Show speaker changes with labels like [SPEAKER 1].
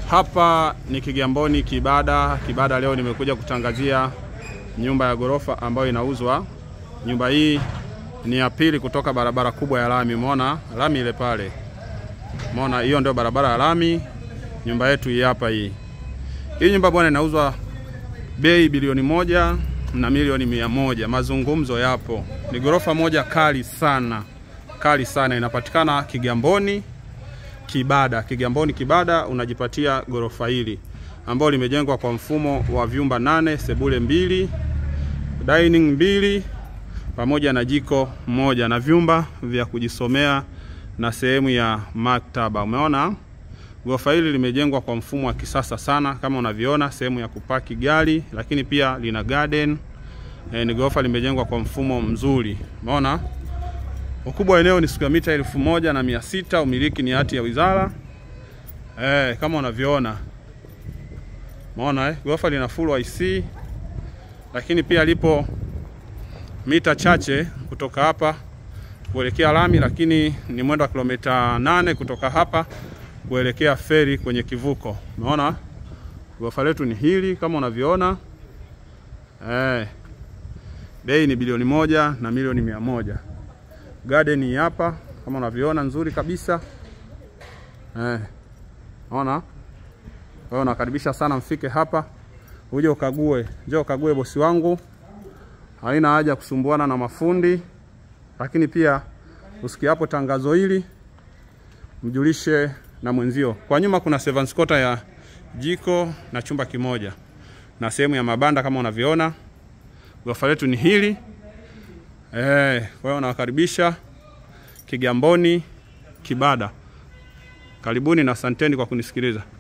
[SPEAKER 1] Hapa ni Kigamboni Kibada. Kibada leo nimekuja kutangazia nyumba ya gorofa ambayo inauzwa. Nyumba hii ni ya pili kutoka barabara kubwa ya lami. Umeona lami ile pale? Umeona hiyo ndio barabara ya lami. Nyumba yetu hii hapa hii. Hii nyumba bwana inauzwa bei bilioni 1 na milioni 100. Mazungumzo yapo. Ni gorofa moja kali sana. Kali sana, inapatikana Kigamboni Kibada. Kigamboni Kibada unajipatia gorofa hili ambalo limejengwa kwa mfumo wa vyumba 8, sebule 2, dining 2 pamoja na jiko moja na vyumba vya kujisomea na sehemu ya maktaba. Umeona? Gorofa hili limejengwa kwa mfumo wa kisasa sana kama unavyoona, sehemu ya kupaki gari, lakini pia lina garden. Ni gorofa limejengwa kwa mfumo mzuri. Umeona? Ukubwa wa eneo ni square mita 1600. Umiliki ni hati ya wizara. Kama unavyoona. Umeona gorofa lina full IC. Lakini pia lipo mita chache kutoka hapa kuelekea lami, lakini ni mwendo wa kilomita 8 kutoka hapa kuelekea feri kwenye kivuko. Umeona? Gorofa letu ni hili kama unavyoona. Bei ni bilioni 1 na milioni 100. Garden hapa kama unavyoona nzuri kabisa. Unaona? Wewe unakaribisha sana mfike hapa. Uje ukague. Njoo ukague bosi wangu. Haina haja kusumbuana na mafundi. Lakini pia usikie hapo tangazo hili, mjulishe na mwenzio. Kwa nyuma kuna servants quarter ya jiko na chumba kimoja na sehemu ya mabanda kama unavyoona. Gorofa letu ni hili. Kwa hiyo nawakaribisha Kigamboni Kibada. Karibuni na asanteni kwa kunisikiliza.